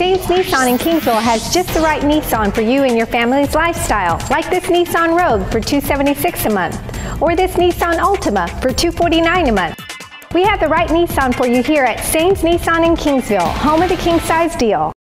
Sames Nissan in Kingsville has just the right Nissan for you and your family's lifestyle, like this Nissan Rogue for $276 a month, or this Nissan Altima for $249 a month. We have the right Nissan for you here at Sames Nissan in Kingsville, home of the king size deal.